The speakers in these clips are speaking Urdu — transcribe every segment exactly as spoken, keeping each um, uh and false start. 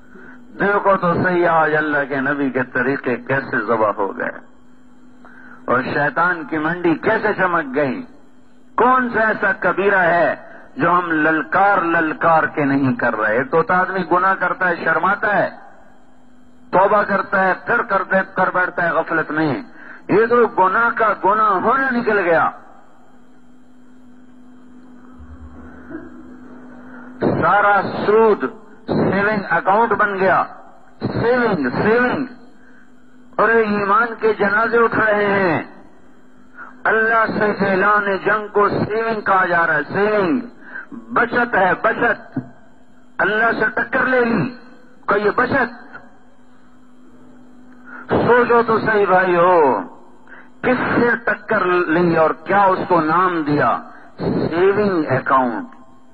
دیکھو تو صحیح آج اللہ کے نبی کے طریقے کیسے ذبح ہو گئے اور شیطان کی منڈی کیسے چمک گئی. کون سا ایسا کبیرہ ہے جو ہم للکار للکار کے نہیں کر رہے؟ ایک تو آدمی گناہ کرتا ہے، شرماتا ہے، توبہ کرتا ہے، پھر کر کر بیٹھتا ہے غفلت میں. یہ تو گناہ کا گناہ ہونا نکل گیا. سارا سود سیونگ اکاؤنٹ بن گیا. سیونگ سیونگ اور ایمان کے جنازے اٹھ رہے ہیں. اللہ سے اعلان جنگ کو سیونگ کہا جا رہا ہے. سیونگ بچت ہے، بچت. اللہ سے ٹکر لے لی کہ یہ بچت. سوچو تو صحیح بھائی ہو، کس سے ٹکر لی اور کیا اس کو نام دیا؟ Saving account.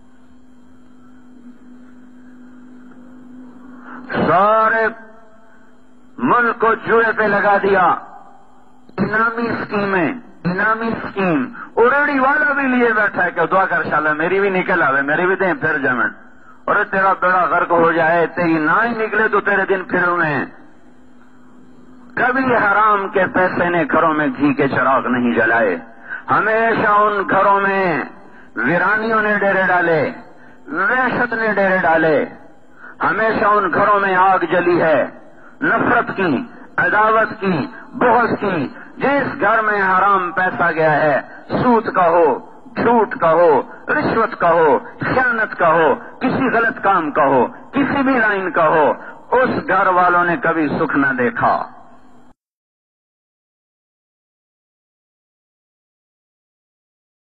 سارے ملک کو جوئے پہ لگا دیا. انعامی اسکیمیں، انعامی اسکیم. اڑیڑی والا بھی لیے بیٹھا ہے کہ دعا کر شالا میری بھی نکل آوے، میری بھی دیں پھر جمن، اور تیرا بیڑا غرق ہو جائے، تیری نہ ہی نکلے تو تیرے دن پھر ہوئے. کبھی حرام کے پیسے نے گھروں میں گھی کے چراغ نہیں جلائے. ہمیشہ ان گھروں میں ویرانیوں نے ڈیرے ڈالے، وحشت نے ڈیرے ڈالے. ہمیشہ ان گھروں میں آگ جلی ہے، نفرت کی، عداوت کی، بغض کی. جس گھر میں حرام پیسہ گیا ہے، سود کا ہو، جھوٹ کا ہو، رشوت کا ہو، خیانت کا ہو، کسی غلط کام کا ہو، کسی بھی لائن کا ہو، اس گھر والوں نے کبھی سکھ نہ دیکھا.